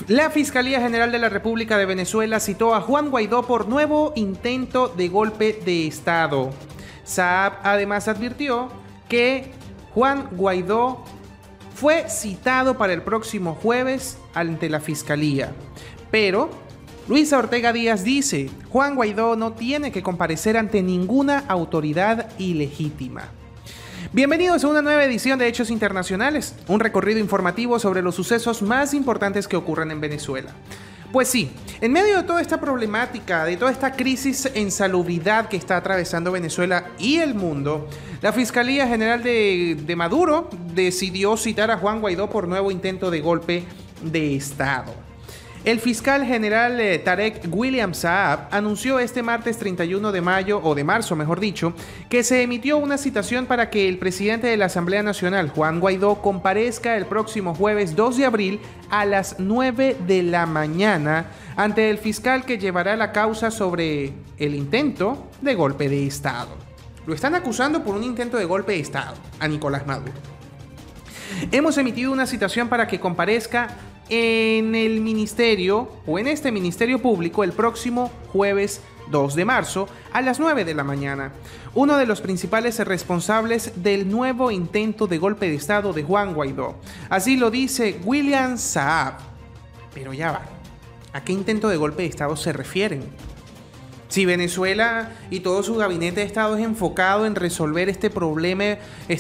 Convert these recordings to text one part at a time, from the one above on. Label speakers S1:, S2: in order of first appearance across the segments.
S1: La Fiscalía General de la República de Venezuela citó a Juan Guaidó por nuevo intento de golpe de Estado. Saab además advirtió que Juan Guaidó fue citado para el próximo jueves ante la Fiscalía. Pero Luisa Ortega Díaz dice, Juan Guaidó no tiene que comparecer ante ninguna autoridad ilegítima. Bienvenidos a una nueva edición de Hechos Internacionales, un recorrido informativo sobre los sucesos más importantes que ocurren en Venezuela. Pues sí, en medio de toda esta problemática, de toda esta crisis en salubridad que está atravesando Venezuela y el mundo, la Fiscalía General de Maduro decidió citar a Juan Guaidó por nuevo intento de golpe de Estado. El fiscal general Tarek William Saab anunció este martes 31 de mayo, o de marzo mejor dicho, que se emitió una citación para que el presidente de la Asamblea Nacional, Juan Guaidó, comparezca el próximo jueves 2 de abril a las 9 de la mañana ante el fiscal que llevará la causa sobre el intento de golpe de Estado. Lo están acusando por un intento de golpe de Estado a Nicolás Maduro. Hemos emitido una citación para que comparezca en el ministerio o en este ministerio público el próximo jueves 2 de marzo a las 9 de la mañana. Uno de los principales responsables del nuevo intento de golpe de Estado de Juan Guaidó. Así lo dice William Saab. Pero ya va. ¿A qué intento de golpe de Estado se refieren? Si Venezuela y todo su gabinete de Estado es enfocado en resolver este problema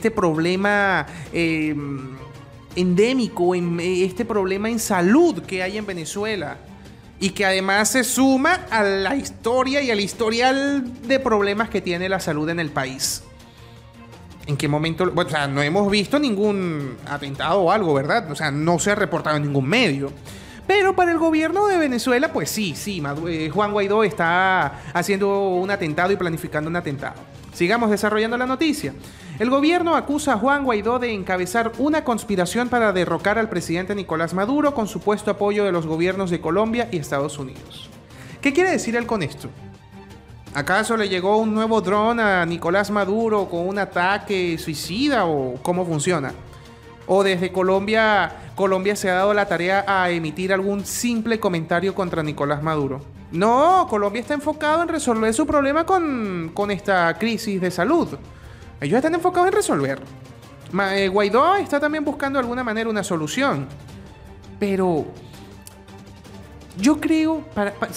S1: endémico, en este problema en salud que hay en Venezuela y que además se suma a la historia y al historial de problemas que tiene la salud en el país. ¿En qué momento? Bueno, o sea, no hemos visto ningún atentado o algo, ¿verdad? O sea, no se ha reportado en ningún medio. Pero para el gobierno de Venezuela, pues sí, Juan Guaidó está haciendo un atentado y planificando un atentado. Sigamos desarrollando la noticia. El gobierno acusa a Juan Guaidó de encabezar una conspiración para derrocar al presidente Nicolás Maduro con supuesto apoyo de los gobiernos de Colombia y Estados Unidos. ¿Qué quiere decir él con esto? ¿Acaso le llegó un nuevo dron a Nicolás Maduro con un ataque suicida o cómo funciona? ¿O desde Colombia se ha dado la tarea a emitir algún simple comentario contra Nicolás Maduro? No, Colombia está enfocado en resolver su problema con esta crisis de salud. Ellos están enfocados en resolver. Guaidó está también buscando de alguna manera una solución. Pero yo creo,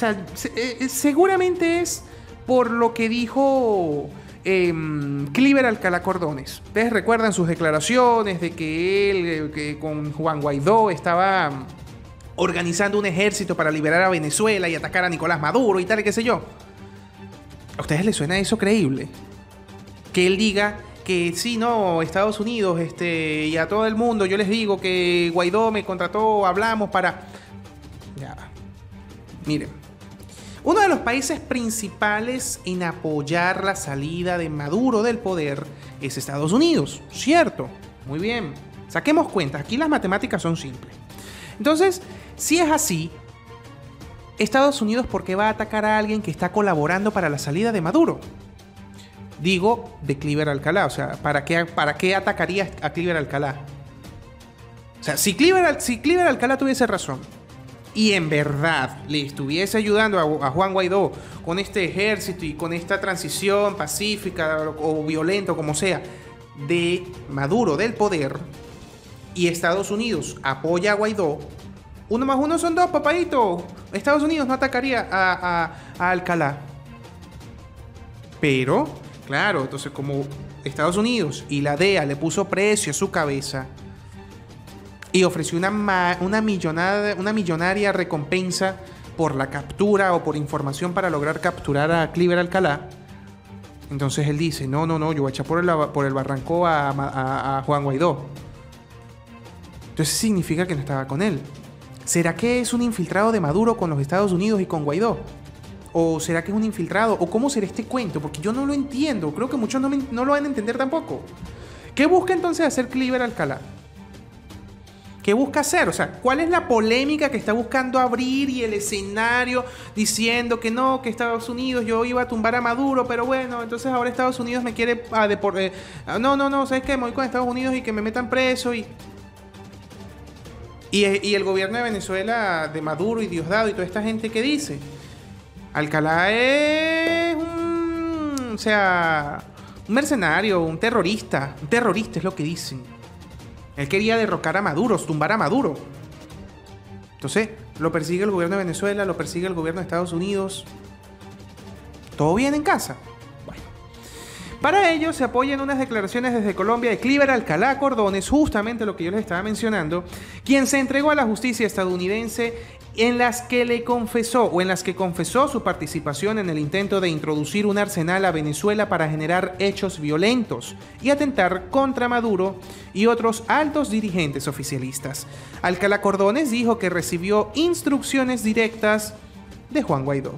S1: seguramente es por lo que dijo Cliver Alcalá Cordones. Ustedes recuerdan sus declaraciones de que él, que con Juan Guaidó estaba organizando un ejército para liberar a Venezuela y atacar a Nicolás Maduro y tal, y qué sé yo. ¿A ustedes les suena eso creíble? Que él diga que sí, no, Estados Unidos y a todo el mundo yo les digo que Guaidó me contrató, hablamos para... Ya. Miren, uno de los países principales en apoyar la salida de Maduro del poder es Estados Unidos, ¿cierto? Muy bien, saquemos cuentas, aquí las matemáticas son simples. Entonces, si es así, Estados Unidos, ¿por qué va a atacar a alguien que está colaborando para la salida de Maduro? Digo, de Cliver Alcalá, o sea, ¿para qué atacaría a Cliver Alcalá? O sea, si Cliver Alcalá tuviese razón y en verdad le estuviese ayudando a Juan Guaidó con este ejército y con esta transición pacífica o violenta, como sea, de Maduro del poder, y Estados Unidos apoya a Guaidó, 1 más 1 son 2, papadito. Estados Unidos no atacaría a Alcalá. Pero, claro, entonces como Estados Unidos y la DEA le puso precio a su cabeza y ofreció una millonaria recompensa por la captura o por información para lograr capturar a Cliver Alcalá, entonces él dice, no, yo voy a echar por el barranco a Juan Guaidó. Entonces significa que no estaba con él. ¿Será que es un infiltrado de Maduro con los Estados Unidos y con Guaidó? ¿O será que es un infiltrado? ¿O cómo será este cuento? Porque yo no lo entiendo. Creo que muchos no lo van a entender tampoco. ¿Qué busca entonces hacer Cliver Alcalá? ¿Qué busca hacer? O sea, ¿cuál es la polémica que está buscando abrir y el escenario diciendo que no, que Estados Unidos, yo iba a tumbar a Maduro, pero bueno, entonces ahora Estados Unidos me quiere no, ¿sabes qué? Me voy con Estados Unidos y que me metan preso y... Y el gobierno de Venezuela, de Maduro y Diosdado y toda esta gente que dice, Alcalá es un mercenario, un terrorista es lo que dicen. Él quería derrocar a Maduro, tumbar a Maduro. Entonces, lo persigue el gobierno de Venezuela, lo persigue el gobierno de Estados Unidos. ¿Todo bien en casa? Bueno. Para ello se apoyan unas declaraciones desde Colombia de Cliver Alcalá Cordones, justamente lo que yo les estaba mencionando, quien se entregó a la justicia estadounidense en las que confesó su participación en el intento de introducir un arsenal a Venezuela para generar hechos violentos y atentar contra Maduro y otros altos dirigentes oficialistas. Alcalá Cordones dijo que recibió instrucciones directas de Juan Guaidó.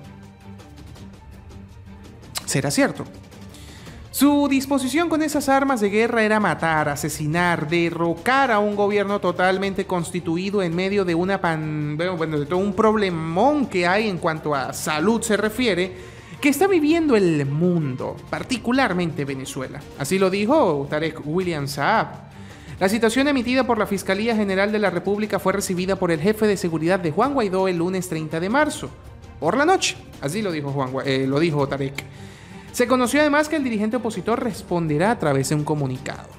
S1: ¿Será cierto? Su disposición con esas armas de guerra era matar, asesinar, derrocar a un gobierno totalmente constituido en medio de de todo un problemón que hay en cuanto a salud se refiere, que está viviendo el mundo, particularmente Venezuela. Así lo dijo Tarek William Saab. La citación emitida por la Fiscalía General de la República fue recibida por el jefe de seguridad de Juan Guaidó el lunes 30 de marzo, por la noche. Así lo dijo lo dijo Tarek. Se conoció además que el dirigente opositor responderá a través de un comunicado.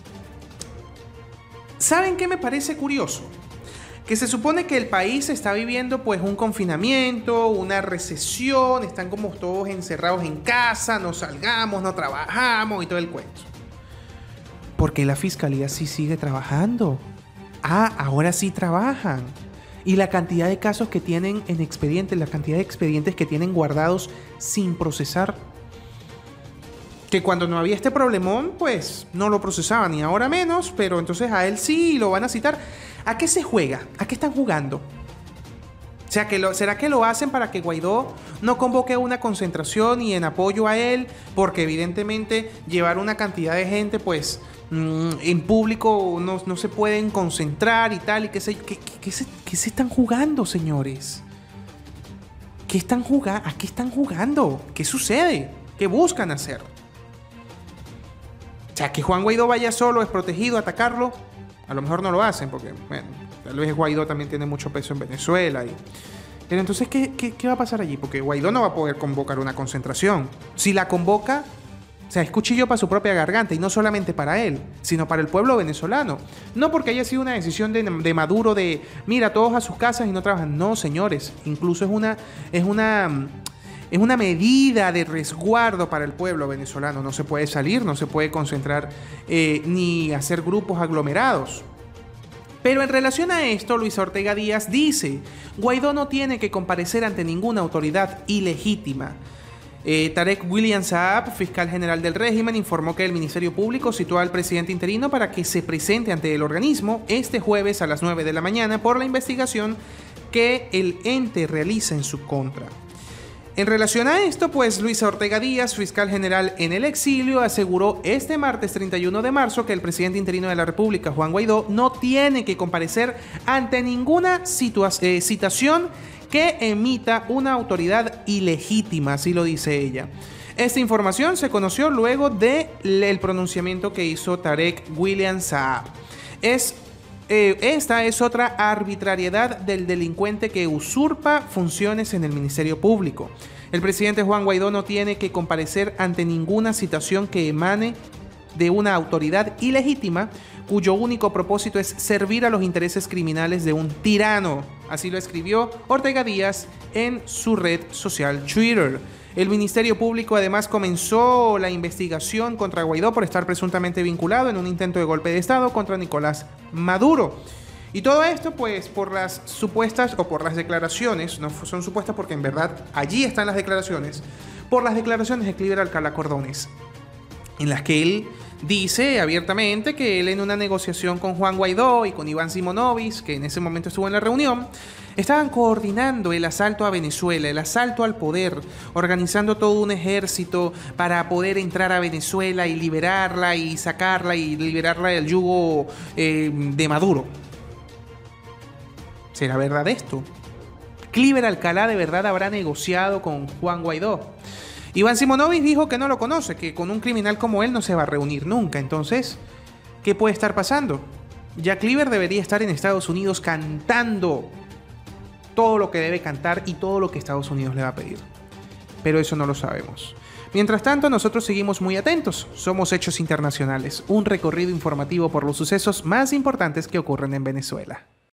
S1: ¿Saben qué me parece curioso? Que se supone que el país está viviendo pues un confinamiento, una recesión, están como todos encerrados en casa, no salgamos, no trabajamos y todo el cuento. Porque la fiscalía sí sigue trabajando. Ahora sí trabajan. Y la cantidad de casos que tienen en expedientes, la cantidad de expedientes que tienen guardados sin procesar. Que cuando no había este problemón, pues no lo procesaban y ahora menos, pero entonces a él sí lo van a citar. ¿A qué se juega? ¿A qué están jugando? O sea, ¿será que lo hacen para que Guaidó no convoque una concentración y en apoyo a él? Porque evidentemente llevar una cantidad de gente, pues en público no se pueden concentrar y tal. ¿Qué se están jugando, señores? ¿A qué están jugando? ¿Qué sucede? ¿Qué buscan hacer? O sea, que Juan Guaidó vaya solo, desprotegido, a atacarlo, a lo mejor no lo hacen, porque, bueno, tal vez Guaidó también tiene mucho peso en Venezuela. Pero entonces, ¿qué va a pasar allí? Porque Guaidó no va a poder convocar una concentración. Si la convoca, o sea, es cuchillo para su propia garganta, y no solamente para él, sino para el pueblo venezolano. No porque haya sido una decisión de Maduro de, mira, todos a sus casas y no trabajan. No, señores, incluso es una medida de resguardo para el pueblo venezolano. No se puede salir, no se puede concentrar ni hacer grupos aglomerados. Pero en relación a esto, Luis Ortega Díaz dice, Guaidó no tiene que comparecer ante ninguna autoridad ilegítima. Tarek William Saab, fiscal general del régimen, informó que el Ministerio Público citó al presidente interino para que se presente ante el organismo este jueves a las 9 de la mañana por la investigación que el ente realiza en su contra. En relación a esto, pues Luisa Ortega Díaz, fiscal general en el exilio, aseguró este martes 31 de marzo que el presidente interino de la República, Juan Guaidó, no tiene que comparecer ante ninguna citación que emita una autoridad ilegítima, así lo dice ella. Esta información se conoció luego del pronunciamiento que hizo Tarek William Saab. Esta es otra arbitrariedad del delincuente que usurpa funciones en el Ministerio Público. El presidente Juan Guaidó no tiene que comparecer ante ninguna citación que emane de una autoridad ilegítima cuyo único propósito es servir a los intereses criminales de un tirano. Así lo escribió Ortega Díaz en su red social Twitter. El Ministerio Público además comenzó la investigación contra Guaidó por estar presuntamente vinculado en un intento de golpe de Estado contra Nicolás Maduro. Y todo esto pues por las supuestas o por las declaraciones, no son supuestas porque en verdad allí están las declaraciones, por las declaraciones de Cliver Alcalá Cordones, en las que él dice abiertamente que él en una negociación con Juan Guaidó y con Iván Simonovic, que en ese momento estuvo en la reunión, estaban coordinando el asalto a Venezuela, el asalto al poder, organizando todo un ejército para poder entrar a Venezuela y liberarla y sacarla y liberarla del yugo de Maduro. ¿Será verdad esto? ¿Cliver Alcalá de verdad habrá negociado con Juan Guaidó? Iván Simonovic dijo que no lo conoce, que con un criminal como él no se va a reunir nunca. Entonces, ¿qué puede estar pasando? Jack Cleaver debería estar en Estados Unidos cantando todo lo que debe cantar y todo lo que Estados Unidos le va a pedir. Pero eso no lo sabemos. Mientras tanto, nosotros seguimos muy atentos. Somos Hechos Internacionales, un recorrido informativo por los sucesos más importantes que ocurren en Venezuela.